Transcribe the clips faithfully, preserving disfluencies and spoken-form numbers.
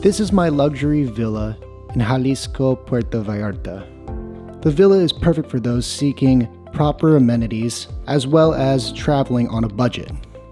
This is my luxury villa in Jalisco, Puerto Vallarta. The villa is perfect for those seeking proper amenities as well as traveling on a budget.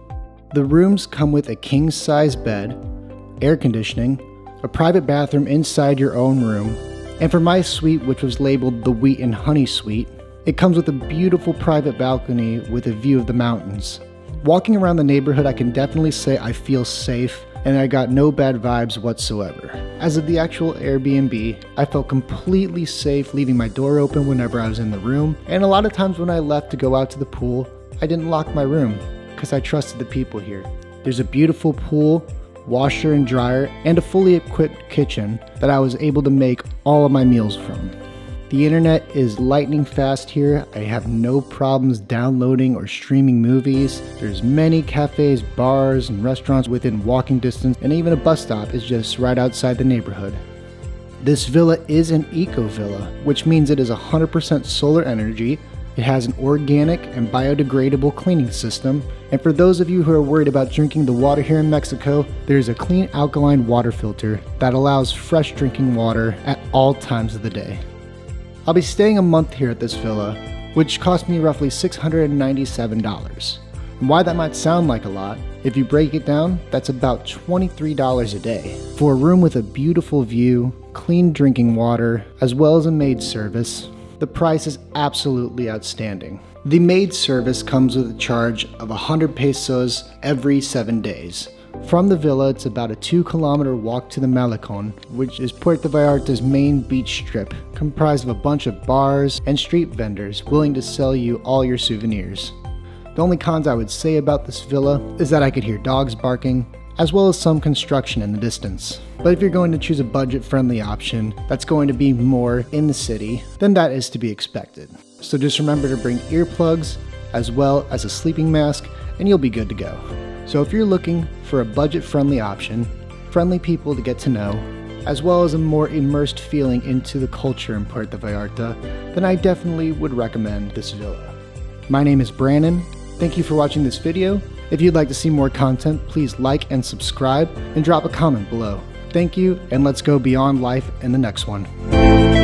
The rooms come with a king-size bed, air conditioning, a private bathroom inside your own room, and for my suite, which was labeled the Wheat and Honey Suite, it comes with a beautiful private balcony with a view of the mountains. Walking around the neighborhood, I can definitely say I feel safe and I got no bad vibes whatsoever. As of the actual Airbnb, I felt completely safe leaving my door open whenever I was in the room, and a lot of times when I left to go out to the pool, I didn't lock my room because I trusted the people here. There's a beautiful pool, washer and dryer, and a fully equipped kitchen that I was able to make all of my meals from. The internet is lightning fast here. I have no problems downloading or streaming movies. There's many cafes, bars, and restaurants within walking distance, and even a bus stop is just right outside the neighborhood. This villa is an eco villa, which means it is one hundred percent solar energy. It has an organic and biodegradable cleaning system, and for those of you who are worried about drinking the water here in Mexico, there's a clean alkaline water filter that allows fresh drinking water at all times of the day. I'll be staying a month here at this villa, which cost me roughly six hundred ninety-seven dollars. And why that might sound like a lot, if you break it down, that's about twenty-three dollars a day. For a room with a beautiful view, clean drinking water, as well as a maid service, the price is absolutely outstanding. The maid service comes with a charge of one hundred pesos every seven days. From the villa, it's about a two kilometer walk to the Malecon, which is Puerto Vallarta's main beach strip, comprised of a bunch of bars and street vendors willing to sell you all your souvenirs. The only cons I would say about this villa is that I could hear dogs barking, as well as some construction in the distance. But if you're going to choose a budget-friendly option that's going to be more in the city, then that is to be expected. So just remember to bring earplugs, as well as a sleeping mask, and you'll be good to go. So if you're looking for a budget-friendly option, friendly people to get to know, as well as a more immersed feeling into the culture in Puerto Vallarta, then I definitely would recommend this villa. My name is Brandon. Thank you for watching this video. If you'd like to see more content, please like and subscribe and drop a comment below. Thank you, and let's go beyond life in the next one.